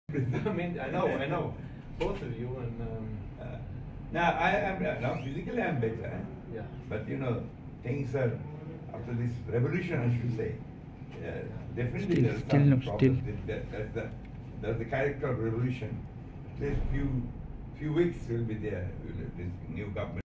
I mean, I know, both of you, and now I am now physically I am better. yeah. But things are after this revolution, I should say. Definitely there are some problems. That's the character of revolution. At least few weeks will be there. This new government.